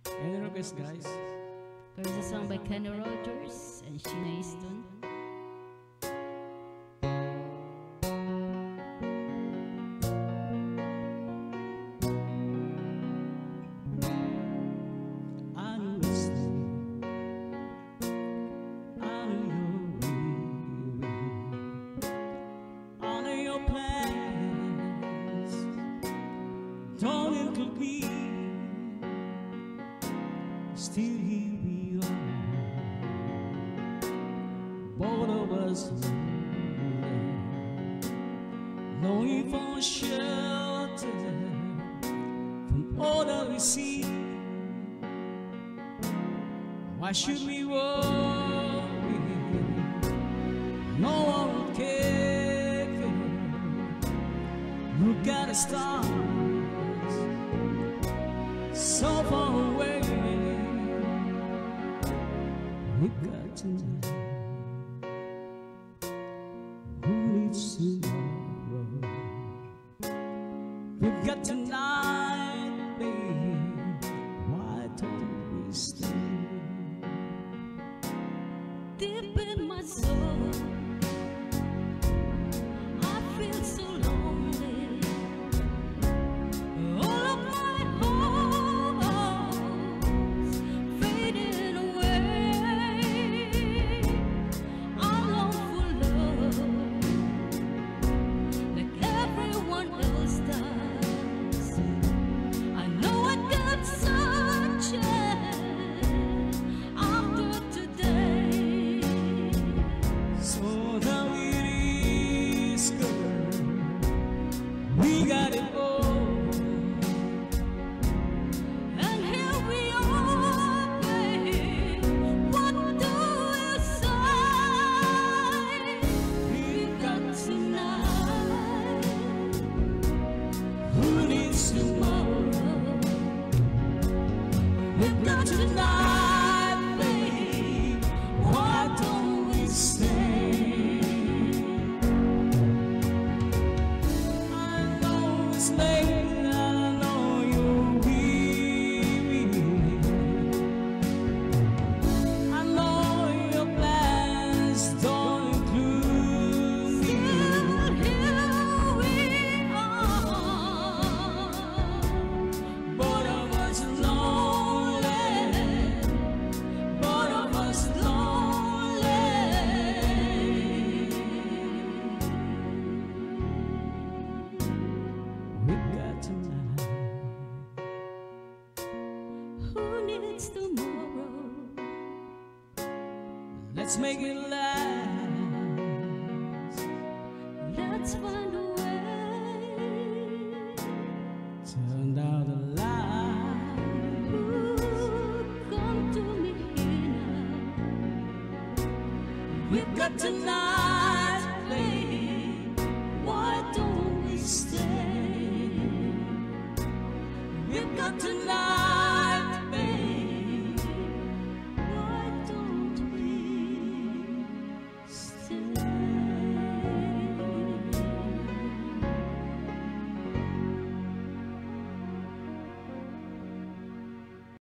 Any request, guys? There is a song by Kenny Rogers and Sheena Easton. I know it's late. I know you're weary. I know your plans don't include me. Still here we are, both of us longing for shelter from all that we see. Why should we worry? No one will care. Look at the stars, so far away. We've got tonight. Who needs tomorrow? We've got tonight, babe. Why don't we stay? Deep in my soul, I feel so lonely. All of my hopes fading away. I long for love like everyone else does. I know I got such after today. So now it is, girl. We got it all. And here we are, babe. What do you say? We've got tonight. Who needs tomorrow? We've got tonight, babe. Why don't we stay? I know it's late, I know you're weary. I know your plans don't include me. Still here we are. Both of us lonely, both of us lonely. We got tonight. Who needs tomorrow? Let's make it last. Let's find a way. Turn down the light. Ooh, come to me here now. We've got tonight.